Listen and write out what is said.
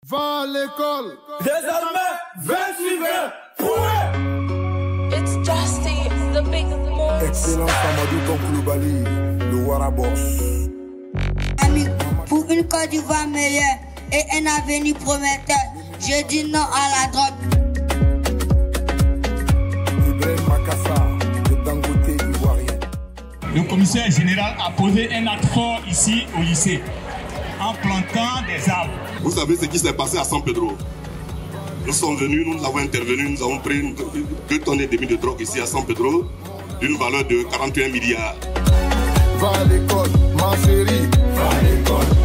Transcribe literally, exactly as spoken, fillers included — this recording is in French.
Va à l'école. Désormais, vingt-huit vingt. It's Justy, the big boss. Excellent Samadou Tonkouloubali, le Warabos. Ami, pour une Côte d'Ivoire meilleure et un avenir prometteur, je dis non à la drogue. Ibrahim Makassa, le Dangote ivoirien. Le commissaire général a posé un acte fort ici au lycée, en plantant des arbres. Vous savez ce qui s'est passé à San Pedro? Nous sommes venus, nous avons intervenu, nous avons pris deux tonnes et demie de drogue ici à San Pedro, d'une valeur de quarante et un milliards. Va à l'école, ma chérie. Va à l'école.